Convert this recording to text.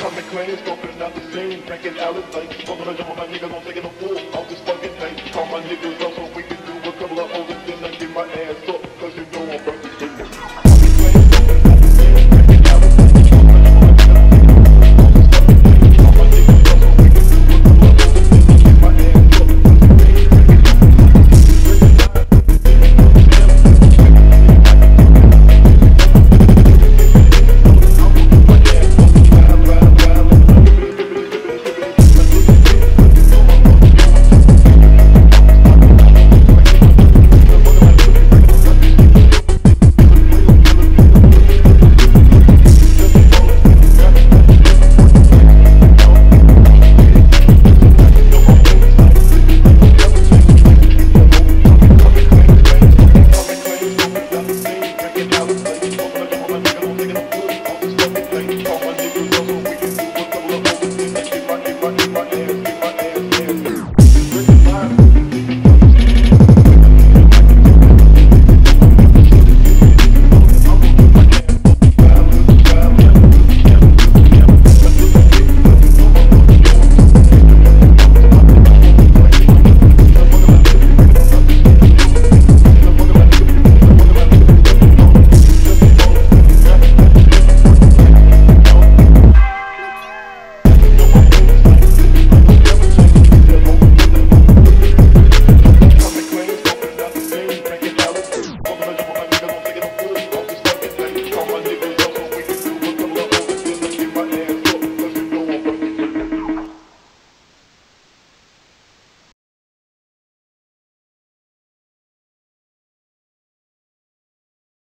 Coming clean, scoping out the scene, drinking Alice Lane. Smoking a jump on my niggas, I'm taking a fool off this fucking thing. Call my niggas up so we can do a couple of overs, then I get my ass up.